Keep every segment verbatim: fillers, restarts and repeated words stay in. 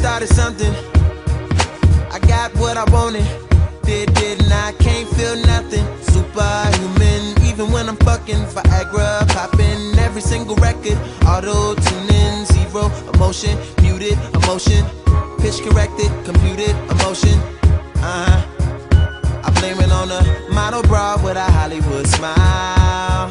started something. I got what I wanted. Did, didn't I? Can't feel nothing. Superhuman, even when I'm fucking. Viagra, poppin, every single record. Autotunin, zero emotion, muted emotion, pitch corrected, computed emotion. Uh-huh. I blame it on a model bra with a Hollywood smile.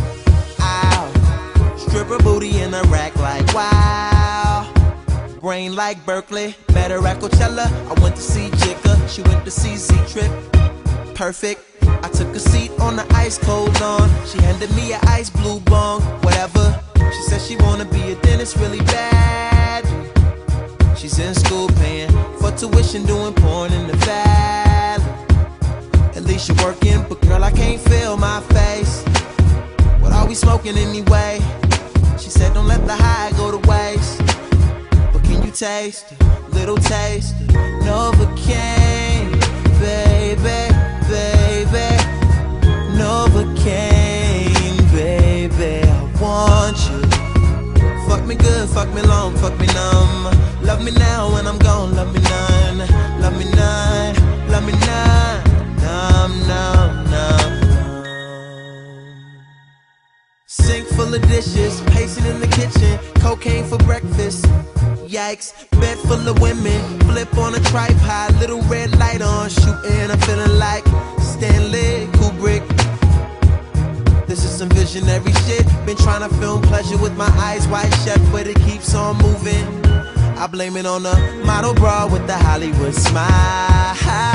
Ow. Stripper booty in a rack like wow. Brain like Berkeley, met her at Coachella. I went to see Jigga, she went to see Z-Trip. Perfect. I took a seat on the ice cold lawn. She handed me an ice blue bong, whatever. She said she wanna be a dentist really bad. She's in school paying for tuition, doing porn in the valley. At least you're working, but girl, I can't feel my face. What are we smoking anyway? She said don't let the high go to waste. But can you taste a little taste of Novacane, baby, baby, Novacane, baby, I want you. Fuck me good, fuck me long, fuck me numb. Love me now when I'm gone, love me none. Love me none, love me none. Numb, numb, numb, numb. Sink full of dishes, pacing in the kitchen. Cocaine for breakfast, yikes. Bed full of women, flip on a tripod. Little red light on, shooting, I'm feeling like Stanley Kubrick. This is some visionary shit. Been trying to film pleasure with my eyes wide shut, but it keeps on moving. I blame it on the model bra with the Hollywood smile.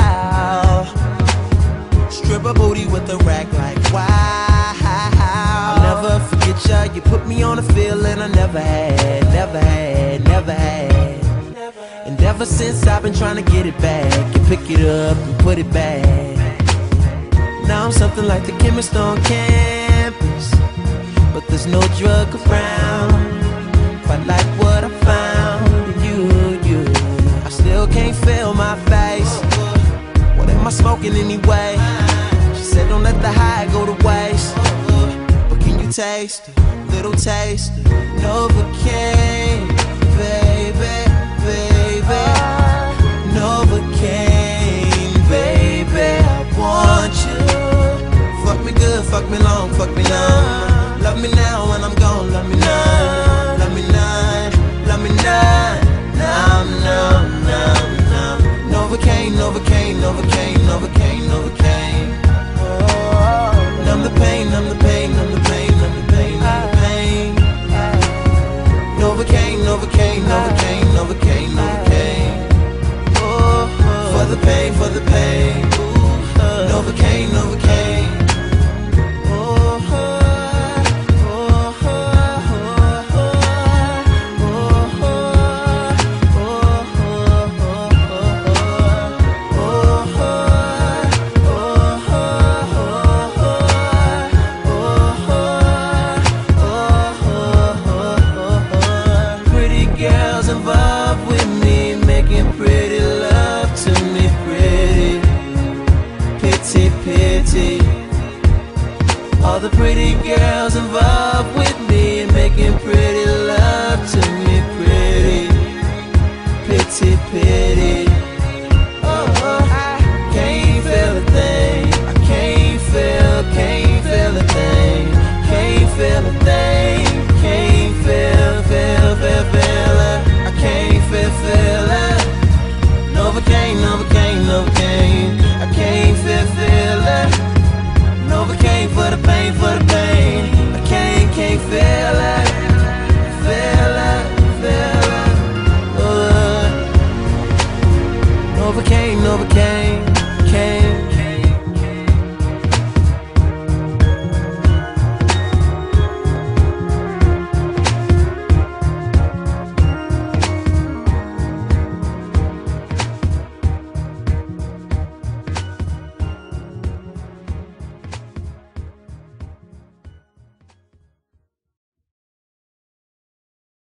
Stripper booty with a rack like wow. I'll never forget ya. You put me on a feeling I never had, never had, never had. And ever since I've been trying to get it back and pick it up and put it back. Now I'm something like the chemist on campus, but there's no drug around. But like what I found in you, you, I still can't feel my face. What am I smoking anyway? She said don't let the high go to waste. But can you taste a little taste of Novacane, baby, baby, Novacane, baby, I want you. Fuck me good, fuck me long, fuck me numb. Love me now when I'm gone, love me now.